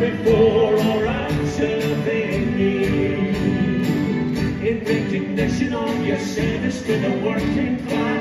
before or after they meet, in recognition of your service to the working class.